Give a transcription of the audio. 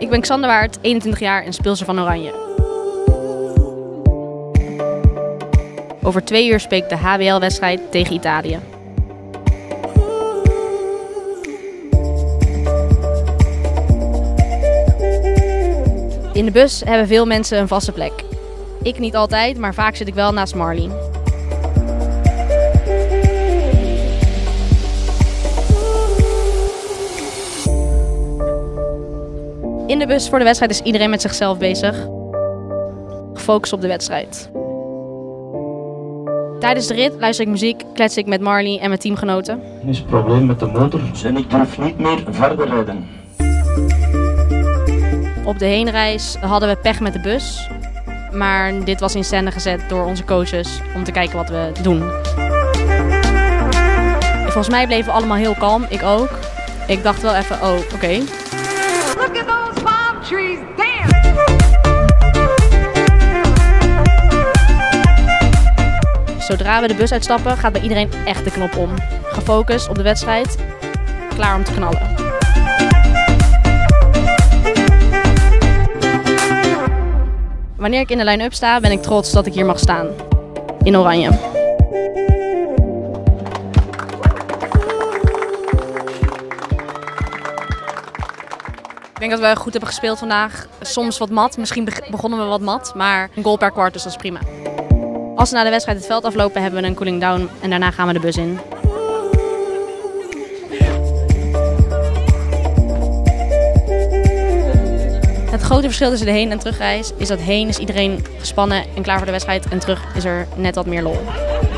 Ik ben Xander Waard, 21 jaar en speelster van Oranje. Over 2 uur speelt de HBL-wedstrijd tegen Italië. In de bus hebben veel mensen een vaste plek. Ik niet altijd, maar vaak zit ik wel naast Marley. In de bus voor de wedstrijd is iedereen met zichzelf bezig. Gefocust op de wedstrijd. Tijdens de rit luister ik muziek, klets ik met Marley en mijn teamgenoten. Nu is het probleem met de motor en ik durf niet meer verder rijden. Op de heenreis hadden we pech met de bus. Maar dit was in scène gezet door onze coaches om te kijken wat we doen. Volgens mij bleven we allemaal heel kalm, ik ook. Ik dacht wel even, oh, oké. Look at those palm trees, damn! Zodra we de bus uitstappen, gaat bij iedereen echt de knop om. Gefocust op de wedstrijd, klaar om te knallen. Wanneer ik in de line-up sta, ben ik trots dat ik hier mag staan. In Oranje. Ik denk dat we goed hebben gespeeld vandaag. Soms wat mat, misschien begonnen we wat mat, maar een goal per kwart, dus dat is prima. Als we na de wedstrijd het veld aflopen, hebben we een cooling down en daarna gaan we de bus in. Het grote verschil tussen de heen- en terugreis is dat heen is iedereen gespannen en klaar voor de wedstrijd en terug is er net wat meer lol.